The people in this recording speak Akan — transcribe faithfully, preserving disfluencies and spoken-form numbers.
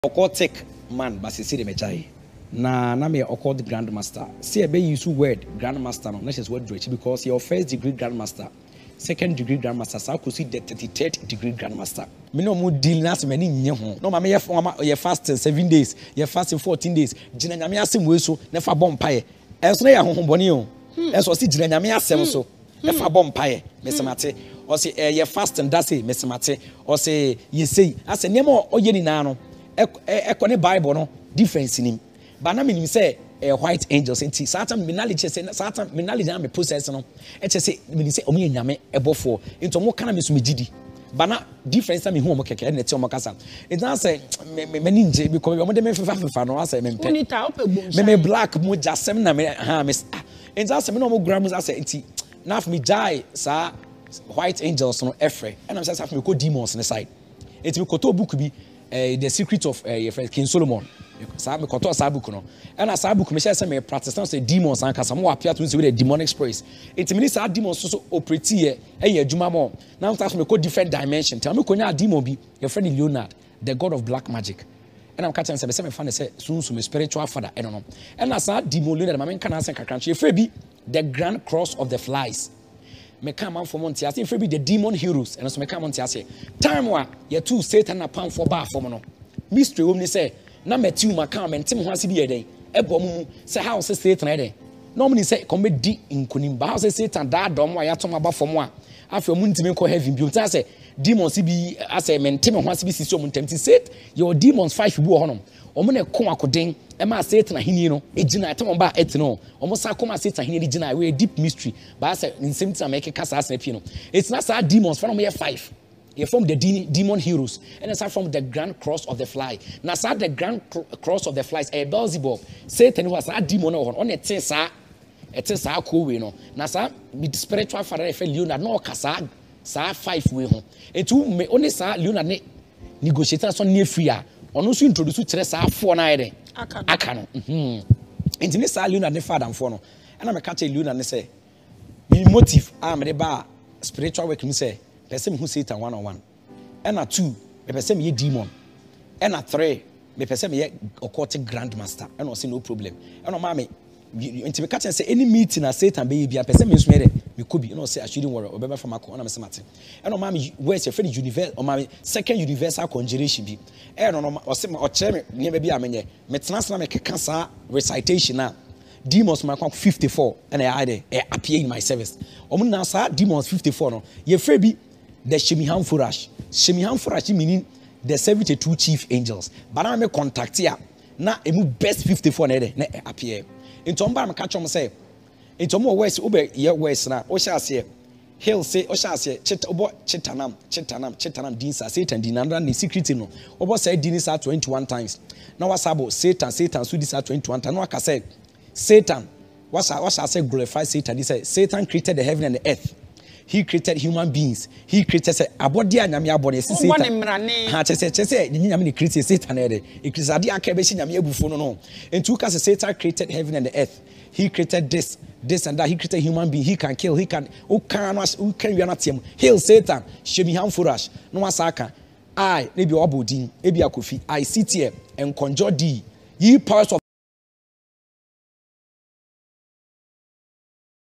occultic man basisi de mechai na na me occult grandmaster see ebe use word grandmaster no na just word rich because your first degree grandmaster second degree grandmaster sa ko see the thirty-third degree grandmaster me no mo deal na se mani nye ho no ma me ye fasting seven days ye fasting fourteen days gina nyame asem we so na fa bom pae enso na ye honhom bone o enso si gina nyame asem so na fa bom pae mesemate o se ye fasting da say mesemate o se ye sei ase nemo o ye ni na no ekone Bible no difference in him but na me say a white angels enti satan me knowledge say satan me knowledge na me process no e che say me say omo nyame ebofo enti omo kana me so me gidi but na difference na me hu omo keke na ti omo kasa enti na say me me ninje because omo de me fefa fefa no say me mpe me me black mo jasem na me ha me enti na say me no omo gram say enti na for me jai sa white angels no efre and am say sa for me ko demons on the side enti me ko to book bi Uh, the secret of uh, your friend King Solomon. Sa me koto sa book no. And as sa book me say me Protestant say demons and kasa mo appear to say with the demonic spirits. It means sa demons so so operate here e adwuma mo. Now that me go different dimension. Tell me konya demon bi your friend Leonard, the god of black magic. And I'm catching say me say me fan say soon so me spiritual father. I don't know. And as sa demon Leonard ma me kan asen kakranche. Your friend bi the grand cross of the flies. Me come on for months. I think be the demon heroes and so me come on say time wa ye two Satan na pan for bar for no mystery wo me say na Matthew ma come and tim ho ase bi ye den e bo mu say how say Satan e den normally say come di inkunim ba how say Satan da dom wa ya tom aba for mo a afi omu ntimi ko heaven bi o say demons bi ase me ntem ho ase bi sisi omu ntem ti say your demons five bi wo honom omo na ko akoden e ma Satan ahini no ejina atem ba etino omo sa koma Satan ahini ejina we deep mystery ba say nsem ti na make kasa ase pie no it's not say demons for no me five you from the de demon heroes and it's from the grand cross of the fly na say the grand cross of the flies e Beelzebub Satan was a demon on on et say et say ko we no na say spiritual father e fe Leonard no kasa sa five we ho etu me only say Leonard ne negotiator so near free a ono so introduce kire sa four na ede aka no mhm enti ne sa Leonard ne father amfo no na me ka che Leonard ne say me motive am de ba spiritual work me say person who Satan one on one and a two me person me demon and a three me person me occultic grandmaster and no say no problem and no ma me enti me ka che say any meeting na Satan be bia person me so me de me ko bi no say I shouldn't worry obeba from akọ na me say mate and no ma me where's your friend universe or ma second universal conjuration bi and no no o say o chere me ne be amenye me tena na me keka sa recitation na demons ma kwa fifty-four and I dey appear in my service omo na sa demons fifty-four no ye free bi the Shemihan Furash Shemihan Furash meaning the seventy-two chief angels but na me contact ya na emu best fifty-four na dey na appear into mba me catch am say into mo west obe ye west na o sha ase hill say o sha ase chita obo chitanam chitanam chitanam din sa Satan din na na secret no obo say din sa twenty-one times na wasabo Satan Satan so this twenty-one times no aka say Satan what what shall say glorify Satan he said Satan created the heaven and the earth. He created human beings. He created say abodi anyame abodi say Satan. Ha che say che say nyame ne create Satan e dey. E create ade aka be nyame abufo no no. Entu ka say Satan created heaven and the earth. He created this this and that. He created human being. He can kill. He can who can who can we not him. Hail Satan. Shemi Hamfurash. No wasaka. I maybe obodin. Ebi akofi. I sit here and conjure thee. Ye powers of